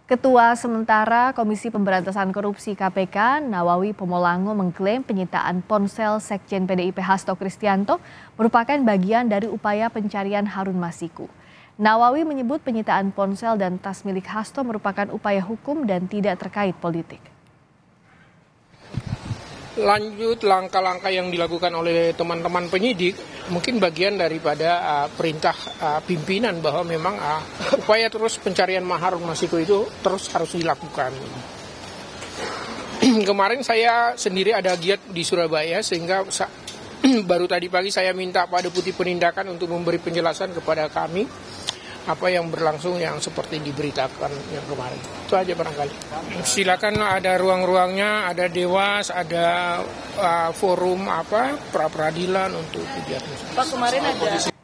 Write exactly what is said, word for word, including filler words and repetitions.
Ketua sementara Komisi Pemberantasan Korupsi K P K, Nawawi Pomolango mengklaim penyitaan ponsel Sekjen P D I P Hasto Kristianto merupakan bagian dari upaya pencarian Harun Masiku. Nawawi menyebut penyitaan ponsel dan tas milik Hasto merupakan upaya hukum dan tidak terkait politik. Lanjut langkah-langkah yang dilakukan oleh teman-teman penyidik mungkin bagian daripada uh, perintah uh, pimpinan bahwa memang uh, upaya terus pencarian Harun Masiku itu terus harus dilakukan. Kemarin saya sendiri ada giat di Surabaya sehingga baru tadi pagi saya minta Pak Deputi Penindakan untuk memberi penjelasan kepada kami apa yang berlangsung yang seperti diberitakan yang kemarin. Itu aja barangkali. Silakan, ada ruang-ruangnya, ada dewas, ada uh, forum apa pra peradilan untuk kegiatan. Pak, kemarin ada